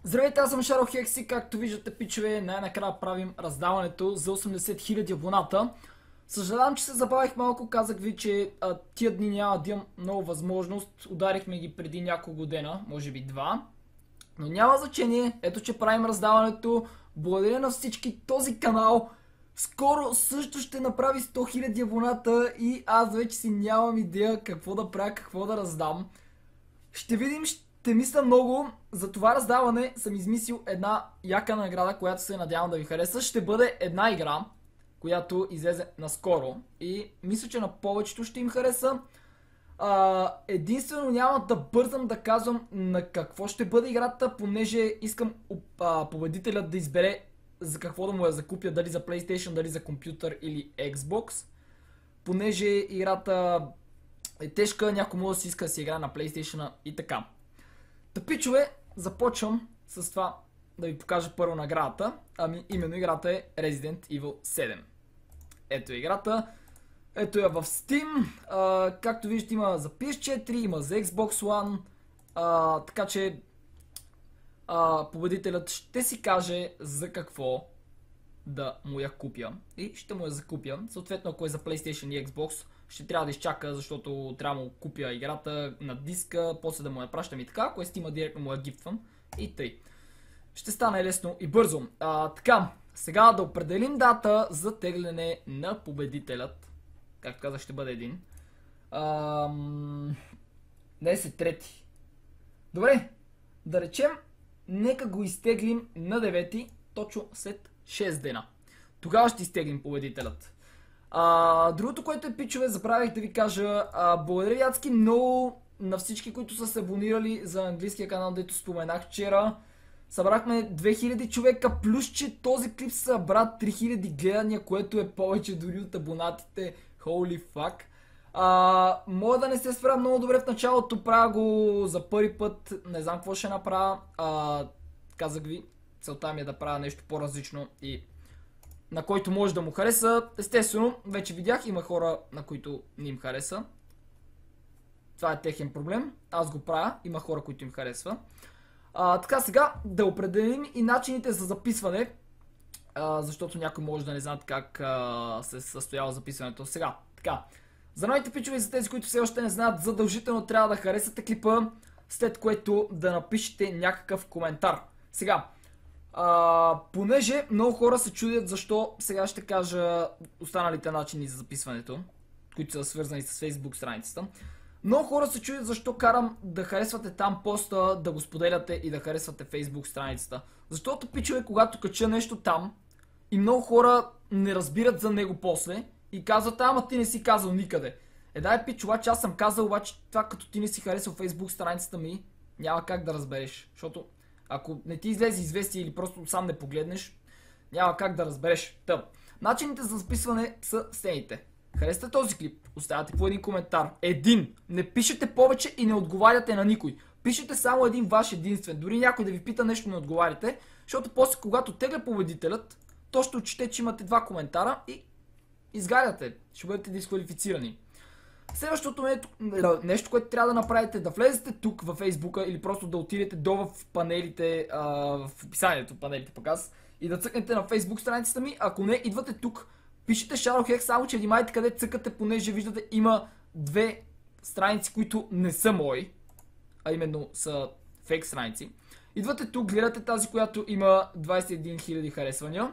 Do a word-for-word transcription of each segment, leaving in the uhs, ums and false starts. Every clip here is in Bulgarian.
Здравейте, аз съм Шаро Хекси, както виждате, пичове, най-накрая правим раздаването за осемдесет хиляди абоната. Съжалявам, че се забавих малко, казах ви, че а, тия дни няма да имам много възможност, ударихме ги преди няколко дена, може би два. Но няма значение, ето че правим раздаването, благодаря на всички, този канал скоро също ще направи сто хиляди абоната и аз вече си нямам идея какво да правя, какво да раздам. Ще видим, ще мисля много. За това раздаване съм измислил една яка награда, която се надявам да ви хареса. Ще бъде една игра, която излезе наскоро и мисля, че на повечето ще им хареса. А, единствено няма да бързам да казвам на какво ще бъде играта, понеже искам а, победителят да избере за какво да му я закупя, дали за PlayStation, дали за компютър или Xbox. Понеже играта е тежка, някой може да си иска да си играе на PlayStation и така. Та, пичове, започвам с това да ви покажа първо наградата. Ами именно играта е Resident Evil седем. Ето е играта. Ето я в Steam. А, както виждате, има за пи ес четири, има за Xbox One. А, така че а, победителят ще си каже за какво да му я купя. И ще му я закупя. Съответно, ако е за PlayStation и Xbox, ще трябва да изчака, защото трябва да му купя играта на диска, после да му я пращам и така. Ако е Steam, директно му я гифтвам и тъй. Ще стане лесно и бързо. А, така, сега да определим дата за тегляне на победителят. Както казах, ще бъде един. Ам... Днес е трети. Добре, да речем, нека го изтеглим на девети, точно след шест дена. Тогава ще изтеглим победителят. А, другото, което е, пичове, забравих да ви кажа, а, благодаря ви адски много на всички, които са се абонирали за английския канал, дето споменах вчера. Събрахме две хиляди човека, плюс че този клип събра три хиляди гледания, което е повече дори от абонатите. Holy fuck. А, мога да не се спра много добре в началото, правя го за първи път, не знам какво ще направя. А, казах ви, целта ми е да правя нещо по-различно и на който може да му хареса. Естествено, вече видях, има хора, на които не им хареса. Това е техен проблем. Аз го правя, има хора, които им харесва. А, така, сега да определим и начините за записване, а, защото някой може да не знаят как а, се състоява записването. Сега, така, за новите пичове и за тези, които все още не знаят, задължително трябва да харесате клипа, след което да напишете някакъв коментар. Сега, а, понеже много хора се чудят защо, сега ще кажа останалите начини за записването, които са свързани с Facebook страницата. Много хора се чудят защо карам да харесвате там поста, да го споделяте и да харесвате Facebook страницата. Защото, пичове, когато кача нещо там и много хора не разбират за него после и казват: ама ти не си казал никъде. Е, дай, пичова, че аз съм казал, обаче това като ти не си харесал Facebook страницата ми, няма как да разбереш. Защото ако не ти излезе известие или просто сам не погледнеш, няма как да разбереш. Тъп. Начините за записване са следните. Харесате този клип, оставяте по един коментар. Един. Не пишете повече и не отговаряте на никой. Пишете само един ваш единствен. Дори някой да ви пита нещо, не отговаряте, защото после, когато тегля победителят, то ще отчете, че имате два коментара и изгаряте. Ще бъдете дисквалифицирани. Следващото нещо, което трябва да направите, да влезете тук във Фейсбука или просто да отидете долу в панелите, а, в описанието, панелите пък аз, и да цъкнете на Facebook страницата ми. Ако не, идвате тук, пишете ShadowHex, само че внимайте къде цъкате, понеже виждате има две страници, които не са мои, а именно са фейк страници. Идвате тук, гледате тази, която има двадесет и един хиляди харесвания.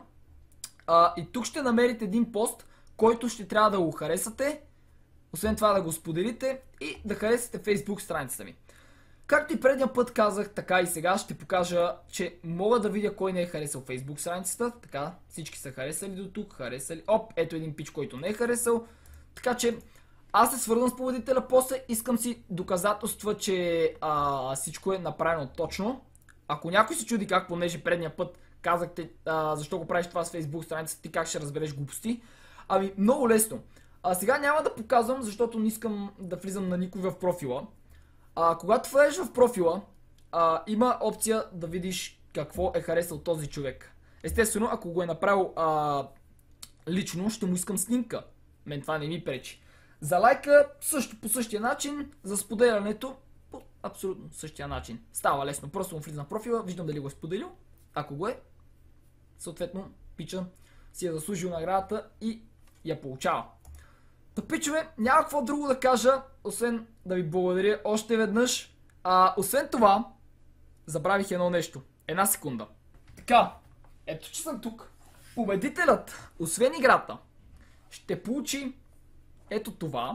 А, и тук ще намерите един пост, който ще трябва да го харесате. Освен това да го споделите и да харесате Facebook страницата ми. Както и предния път казах, така и сега ще покажа, че мога да видя кой не е харесал Facebook страницата. Така, всички са харесали до тук, харесали. Оп, ето един пич, който не е харесал. Така че аз се свързвам с победителя, после искам си доказателства, че а, всичко е направено точно. Ако някой се чуди как, понеже предния път казахте а, защо го правиш това с Facebook страницата, ти как ще разбереш глупости. Ами много лесно. А сега няма да показвам, защото не искам да влизам на никой в профила. А, когато влезеш в профила, а, има опция да видиш какво е харесал този човек. Естествено, ако го е направил а, лично, ще му искам снимка. Мен това не ми пречи. За лайка също по същия начин, за споделянето по абсолютно същия начин. Става лесно, просто му влизам в профила, виждам дали го е споделил. Ако го е, съответно пича си е заслужил наградата и я получава. Та, пичове, няма какво друго да кажа, освен да ви благодаря още веднъж. А, освен това, забравих едно нещо. Една секунда. Така, ето че съм тук. Победителят, освен играта, ще получи ето това.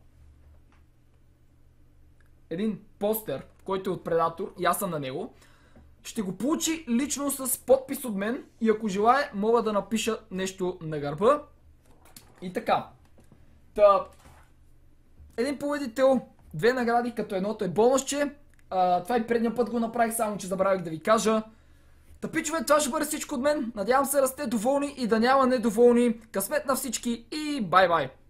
Един постер, който е от Предатор и аз съм на него. Ще го получи лично с подпис от мен и ако желая, мога да напиша нещо на гърба. И така. Та, един победител, две награди, като едното е бонусче. А, това и предния път го направих, само че забравих да ви кажа. Та, пичове, това ще бъде всичко от мен. Надявам се да сте доволни и да няма недоволни. Късмет на всички и бай-бай!